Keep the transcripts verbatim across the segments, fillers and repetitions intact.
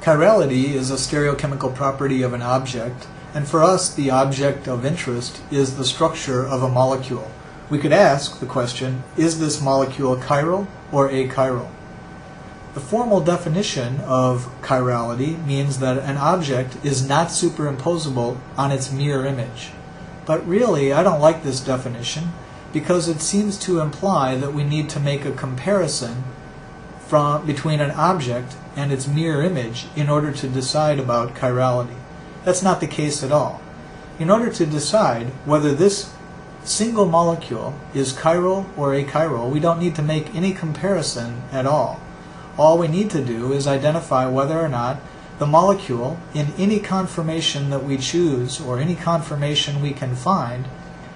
Chirality is a stereochemical property of an object, and for us the object of interest is the structure of a molecule. We could ask the question, is this molecule chiral or achiral? The formal definition of chirality means that an object is not superimposable on its mirror image. But really, I don't like this definition because it seems to imply that we need to make a comparison from between an object and its mirror image in order to decide about chirality. That's not the case at all. In order to decide whether this single molecule is chiral or achiral, we don't need to make any comparison at all. All we need to do is identify whether or not the molecule, in any conformation that we choose or any conformation we can find,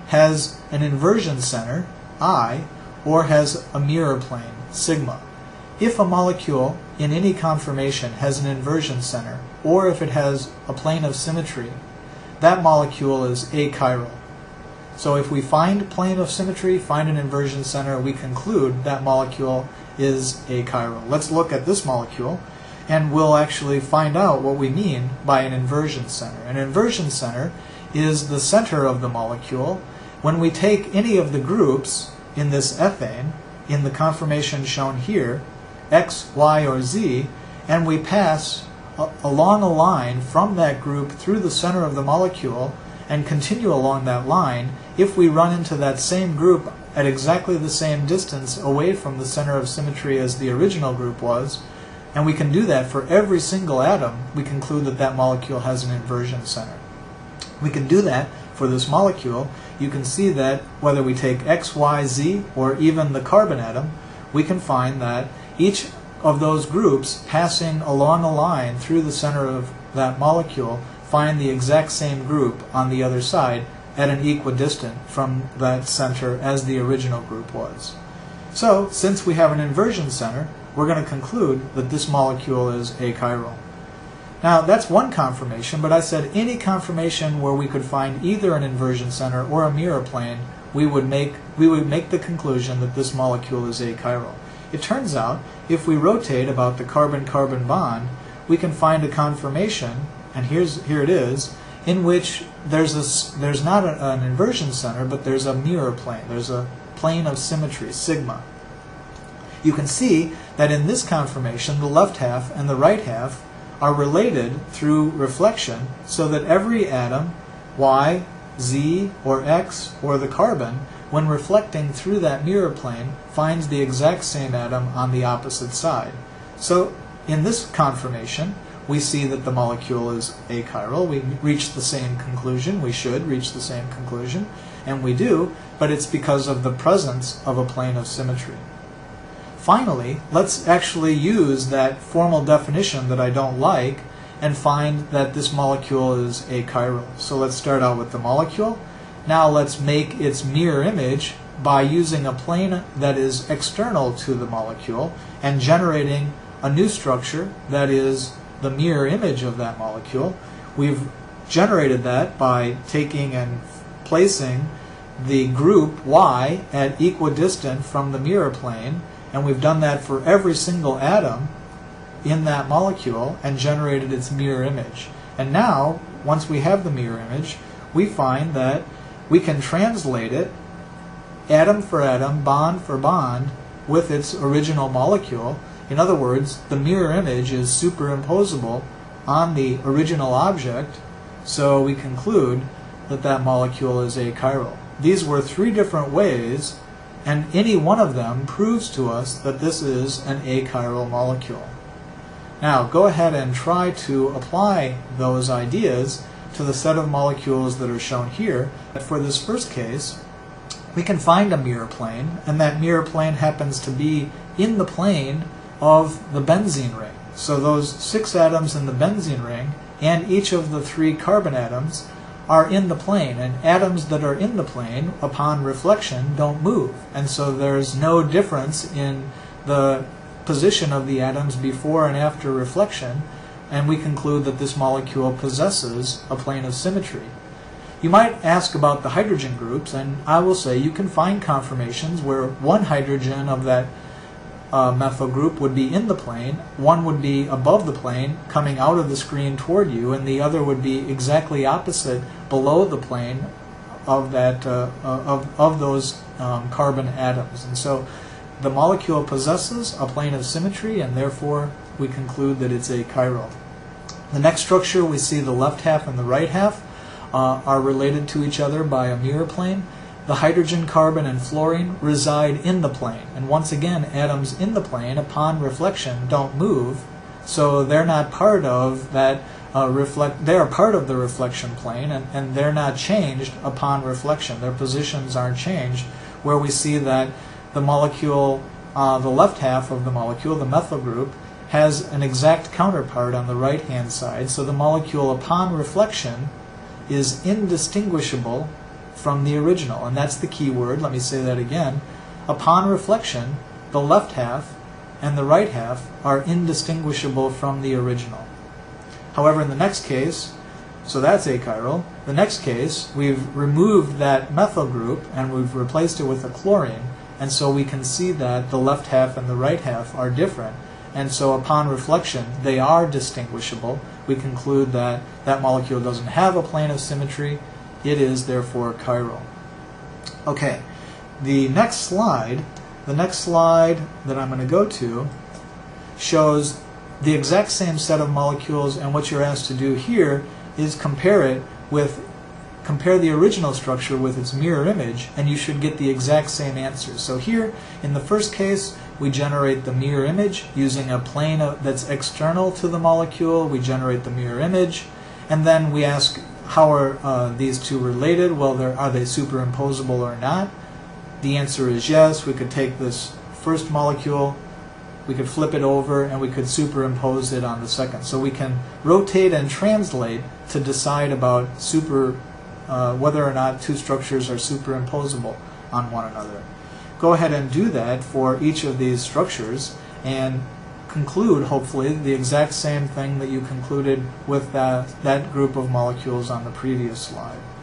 has an inversion center, I, or has a mirror plane, sigma. If a molecule in any conformation has an inversion center, or if it has a plane of symmetry, that molecule is achiral. So if we find plane of symmetry, find an inversion center, we conclude that molecule is achiral. Let's look at this molecule, and we'll actually find out what we mean by an inversion center. An inversion center is the center of the molecule. When we take any of the groups in this ethane, in the conformation shown here, X, Y, or Z, and we pass a along a line from that group through the center of the molecule and continue along that line, if we run into that same group at exactly the same distance away from the center of symmetry as the original group was, and we can do that for every single atom, we conclude that that molecule has an inversion center. We can do that for this molecule. You can see that whether we take X, Y, Z, or even the carbon atom, we can find that each of those groups passing along a line through the center of that molecule find the exact same group on the other side at an equidistant from that center as the original group was. So, since we have an inversion center, we're going to conclude that this molecule is achiral. Now, that's one conformation, but I said any conformation where we could find either an inversion center or a mirror plane, we would make, we would make the conclusion that this molecule is achiral. It turns out, if we rotate about the carbon-carbon bond, we can find a conformation, and here's, here it is, in which there's, a, there's not a, an inversion center, but there's a mirror plane. There's a plane of symmetry, sigma. You can see that in this conformation, the left half and the right half are related through reflection, so that every atom, Y, Z, or X, or the carbon, when reflecting through that mirror plane, finds the exact same atom on the opposite side. So in this conformation, we see that the molecule is achiral. We reach the same conclusion. We should reach the same conclusion, and we do, but it's because of the presence of a plane of symmetry. Finally, let's actually use that formal definition that I don't like and find that this molecule is achiral. So let's start out with the molecule. Now let's make its mirror image by using a plane that is external to the molecule and generating a new structure that is the mirror image of that molecule. We've generated that by taking and placing the group Y at equidistant from the mirror plane, and we've done that for every single atom in that molecule and generated its mirror image. And now, once we have the mirror image, we find that we can translate it atom for atom, bond for bond, with its original molecule. In other words, the mirror image is superimposable on the original object, so we conclude that that molecule is achiral. These were three different ways, and any one of them proves to us that this is an achiral molecule. Now, go ahead and try to apply those ideas to the set of molecules that are shown here. For this first case, we can find a mirror plane, and that mirror plane happens to be in the plane of the benzene ring. So those six atoms in the benzene ring and each of the three carbon atoms are in the plane, and atoms that are in the plane upon reflection don't move, and so there's no difference in the position of the atoms before and after reflection, and we conclude that this molecule possesses a plane of symmetry. You might ask about the hydrogen groups, and I will say you can find conformations where one hydrogen of that uh, methyl group would be in the plane, one would be above the plane coming out of the screen toward you, and the other would be exactly opposite below the plane of that uh, of, of those um, carbon atoms. And so the molecule possesses a plane of symmetry, and therefore we conclude that it's a chiral. The next structure, we see the left half and the right half uh, are related to each other by a mirror plane. The hydrogen, carbon, and fluorine reside in the plane. And once again, atoms in the plane, upon reflection, don't move, so they're not part of that uh, reflect. They are part of the reflection plane, and, and they're not changed upon reflection. Their positions aren't changed, where we see that the molecule, uh, the left half of the molecule, the methyl group, has an exact counterpart on the right-hand side. So the molecule, upon reflection, is indistinguishable from the original. And that's the key word. Let me say that again. Upon reflection, the left half and the right half are indistinguishable from the original. However, in the next case, so that's achiral. The next case, we've removed that methyl group and we've replaced it with a chlorine, and so we can see that the left half and the right half are different. And so upon reflection, they are distinguishable. We conclude that that molecule doesn't have a plane of symmetry. It is therefore chiral. Okay, the next slide, the next slide that I'm going to go to shows the exact same set of molecules, and what you're asked to do here is compare it with, compare the original structure with its mirror image, and you should get the exact same answer. So here, in the first case, we generate the mirror image using a plane of, that's external to the molecule. We generate the mirror image, and then we ask, how are uh, these two related? Well, they're, are they superimposable or not? The answer is yes. We could take this first molecule, we could flip it over, and we could superimpose it on the second. So we can rotate and translate to decide about super, uh, whether or not two structures are superimposable on one another. Go ahead and do that for each of these structures and conclude, hopefully, the exact same thing that you concluded with that, that group of molecules on the previous slide.